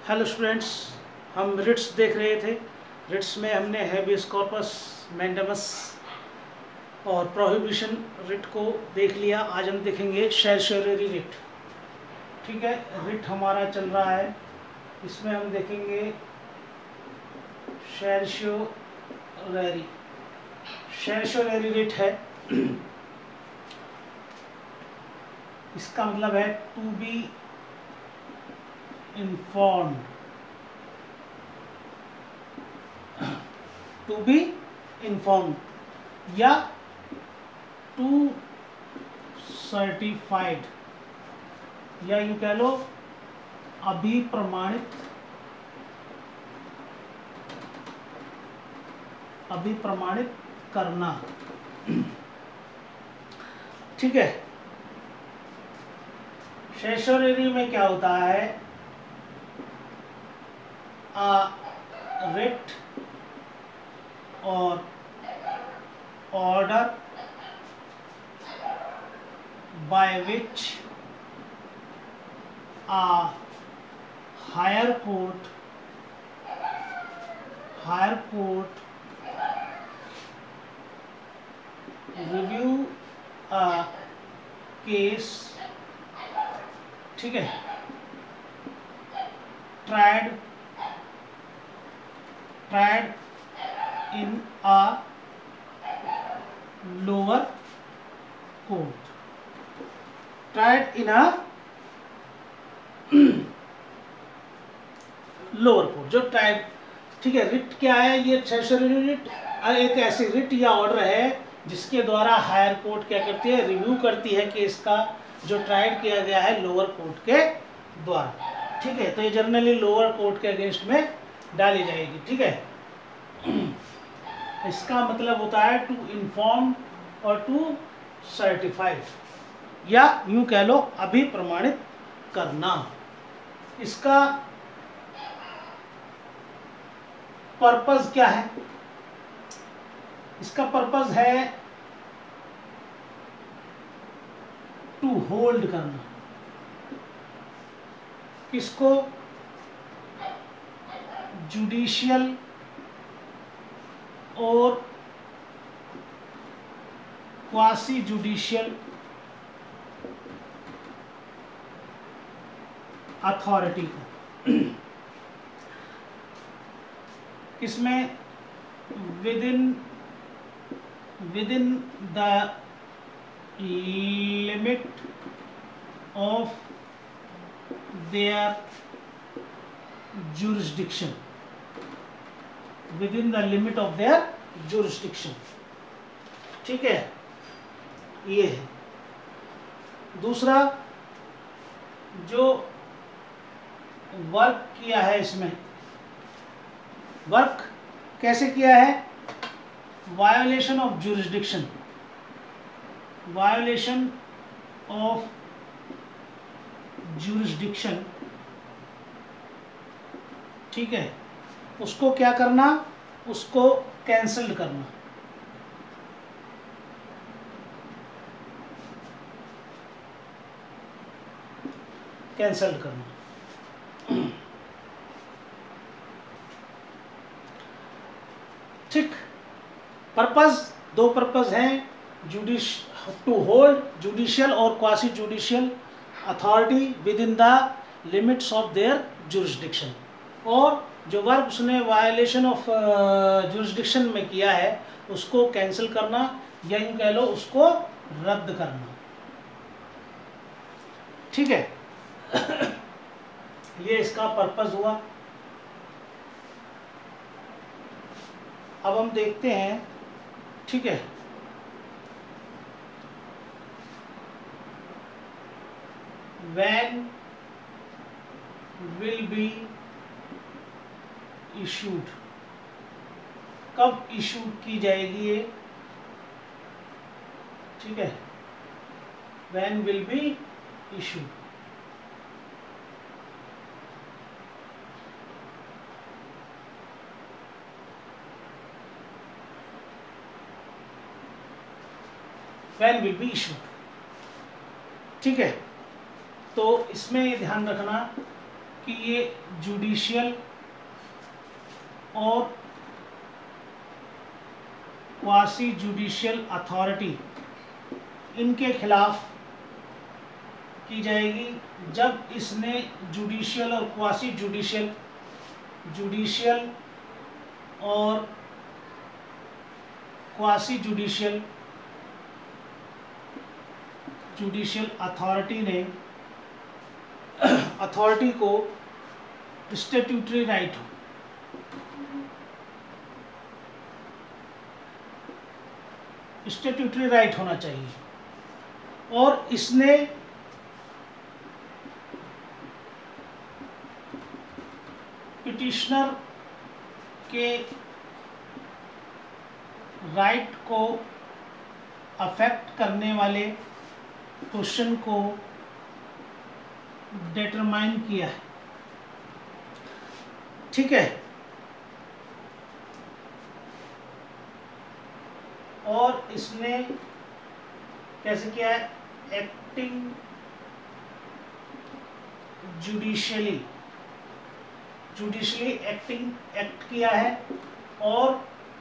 Hello students, हम Ritz देख रहे थे। रिट्स में हमने हैबियस कॉर्पस, मैंडेमस और प्रोहिबिशन रिट को देख लिया। आज हम देखेंगे सर्शियरी रिट। ठीक है, रिट हमारा चल रहा है, इसमें हम देखेंगे सर्शियरी। सर्शियरी रिट है, इसका मतलब है to be informed, to be informed या टू सर्टिफाइड, या यूँ कह लो अभिप्रमाणित, अभिप्रमाणित करना। ठीक है, सर्शियरी में क्या होता है? रिट और order by which a higher court review a case, ठीक है, tried in a lower court, tried in a lower court, जो ट्राइड। ठीक है, रिट क्या है? ये सर्शियरी रिट एक ऐसी रिट या ऑर्डर है जिसके द्वारा हायर कोर्ट क्या करती है? रिव्यू करती है केस का जो ट्राइड किया गया है लोअर कोर्ट के द्वारा। ठीक है, तो ये जनरली लोअर कोर्ट के अगेंस्ट में डाली जाएगी। ठीक है, इसका मतलब होता है टू इन्फॉर्म और टू सर्टिफाइड, या यूं कह लो अभी प्रमाणित करना। इसका पर्पस क्या है? इसका पर्पस है टू होल्ड करना। किसको? जुडिशियल और क्वासी जुडिशियल अथॉरिटी को। किसमें? within the limit of their jurisdiction, within the limit of their jurisdiction। ठीक है, ये है। दूसरा, जो वर्क किया है, इसमें वर्क कैसे किया है? Violation of jurisdiction, violation of jurisdiction. ठीक है, उसको क्या करना? उसको कैंसल्ड करना। कैंसल्ड करना। ठीक, पर्पस, दो पर्पस हैं, टू होल्ड जुडिशियल और quasi judicial authority within the limits of their jurisdiction. और जो वर्क उसने वायलेशन ऑफ जुरिस्डिक्शन में किया है उसको कैंसिल करना, या यूँ कह लो उसको रद्द करना। ठीक है, ये इसका पर्पस हुआ। अब हम देखते हैं, ठीक है, when will be issued, कब इशू की जाएगी ये? ठीक है, when will be issued। when will be issued। ठीक है, तो इसमें ध्यान रखना कि ये जुडिशियल और क्वासी जुडिशियल अथॉरिटी इनके खिलाफ की जाएगी जब इसने जुडिशियल और क्वासी जुडिशियल और क्वासी जुडिशियल अथॉरिटी को स्टैट्यूटरी राइट होना चाहिए और इसने पिटिशनर के राइट को अफेक्ट करने वाले क्वेश्चन को डिटरमाइन किया है। ठीक है, और इसने कैसे किया है? एक्टिंग जुडिशियली एक्ट किया है और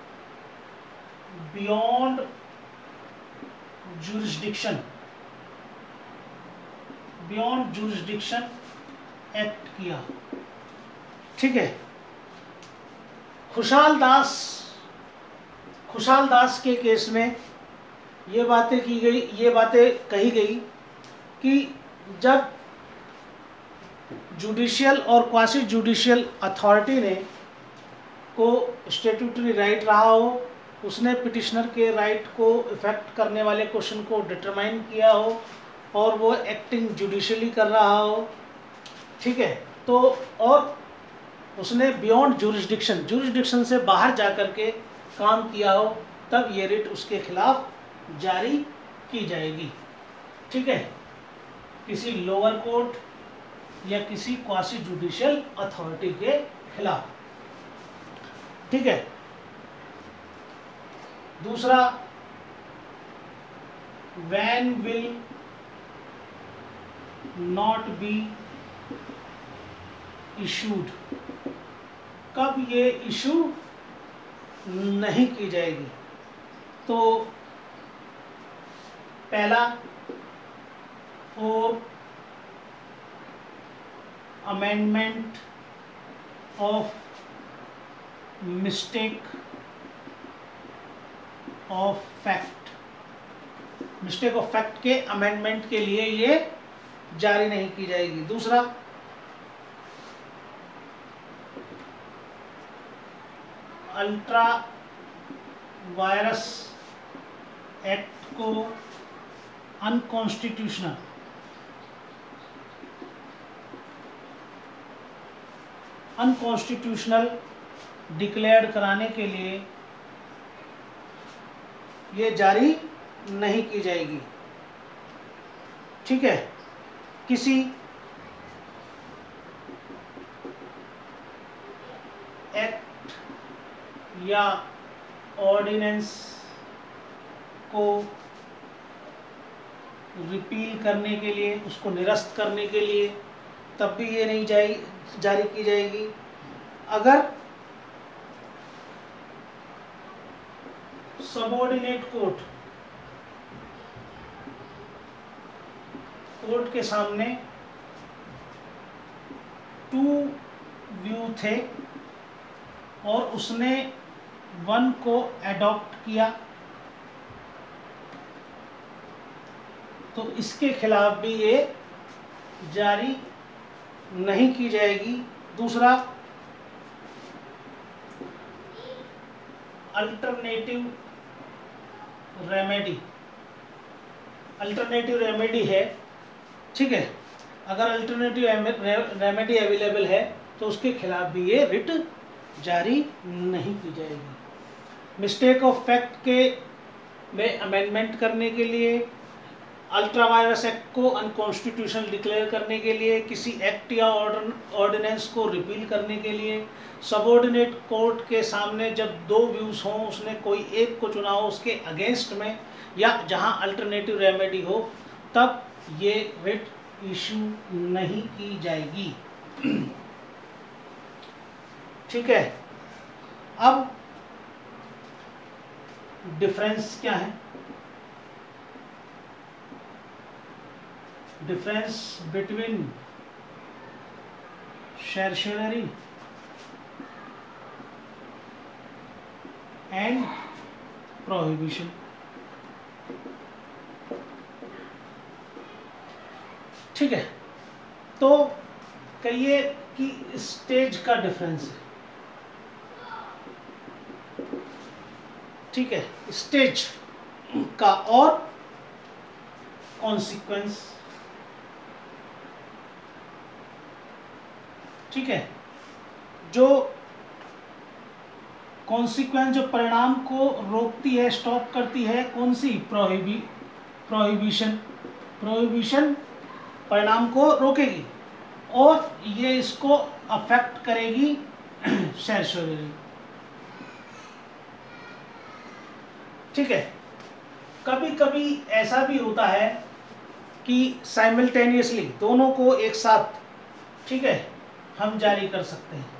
बियॉन्ड जुरिस्डिक्शन एक्ट किया। ठीक है, खुशहाल दास के केस में ये बातें कही गई कि जब जुडिशियल और क्वासी जुडिशियल अथॉरिटी ने को स्टैट्यूटरी राइट रहा हो, उसने पिटिशनर के राइट को इफेक्ट करने वाले क्वेश्चन को डिटरमाइन किया हो और वो एक्टिंग जुडिशियली कर रहा हो। ठीक है, तो और उसने बियॉन्ड जुरिस्डिक्शन से बाहर जाकर के काम किया हो, तब ये रिट उसके खिलाफ जारी की जाएगी। ठीक है, किसी लोअर कोर्ट या किसी क्वासी जुडिशियल अथॉरिटी के खिलाफ। ठीक है, दूसरा, when will not be issued, कब ये इशू नहीं की जाएगी। तो पहला, for amendment of mistake of fact के अमेंडमेंट के लिए ये जारी नहीं की जाएगी। दूसरा, अल्ट्रा वायरस एक्ट को अनकॉन्स्टिट्यूशनल डिक्लेयर्ड कराने के लिए ये जारी नहीं की जाएगी। ठीक है, किसी एक्ट या ऑर्डिनेंस को रिपील करने के लिए, उसको निरस्त करने के लिए, तब भी ये नहीं जारी की जाएगी। अगर सबऑर्डिनेट कोर्ट के सामने टू व्यू थे और उसने वन को एडॉप्ट किया, तो इसके खिलाफ भी ये जारी नहीं की जाएगी। दूसरा, अल्टरनेटिव रेमेडी है। ठीक है, अगर अल्टरनेटिव रेमेडी अवेलेबल है तो उसके खिलाफ भी ये रिट जारी नहीं की जाएगी। मिस्टेक ऑफ फैक्ट के में अमेंडमेंट करने के लिए, अल्ट्रा वायरस एक्ट को अनकॉन्स्टिट्यूशनल डिक्लेयर करने के लिए, किसी एक्ट या ऑर्डिनेंस को रिपील करने के लिए, सबऑर्डिनेट कोर्ट के सामने जब दो व्यूज हों, उसने कोई एक को चुना हो उसके अगेंस्ट में, या जहां अल्टरनेटिव रेमेडी हो, तब ये रिट इशू नहीं की जाएगी। ठीक है, अब डिफरेंस क्या है? Difference between certiorari and prohibition. ठीक है, तो कहिए कि स्टेज का डिफरेंस है। ठीक है, स्टेज का और कॉन्सिक्वेंस। ठीक है, जो कॉन्सिक्वेंस, जो परिणाम को रोकती है, स्टॉप करती है, कौन सी? प्रोहिबिशन। प्रोहिबिशन परिणाम को रोकेगी और ये इसको अफेक्ट करेगी सर्शियरी। ठीक है, कभी कभी ऐसा भी होता है कि साइमल्टेनियसली दोनों को एक साथ, ठीक है, हम जारी कर सकते हैं।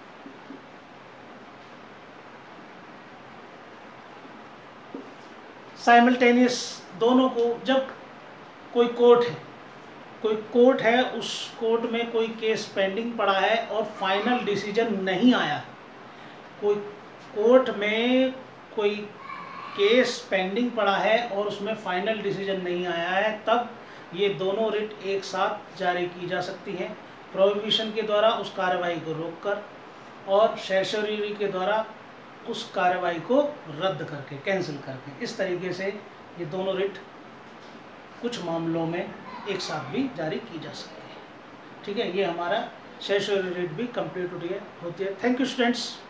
साइमल्टेनियस दोनों को, जब कोई कोर्ट है, उस कोर्ट में कोई केस पेंडिंग पड़ा है और फाइनल डिसीजन नहीं आया, कोई कोर्ट में कोई केस पेंडिंग पड़ा है और उसमें फाइनल डिसीजन नहीं आया है, तब ये दोनों रिट एक साथ जारी की जा सकती हैं, प्रोहिबिशन के द्वारा उस कार्रवाई को रोककर और सर्शियरी के द्वारा उस कार्रवाई को रद्द करके, कैंसिल करके। इस तरीके से ये दोनों रिट कुछ मामलों में एक साथ भी जारी की जा सकती है। ठीक है, ये हमारा सर्शियरी रिट भी कंप्लीट होती है। Thank you students.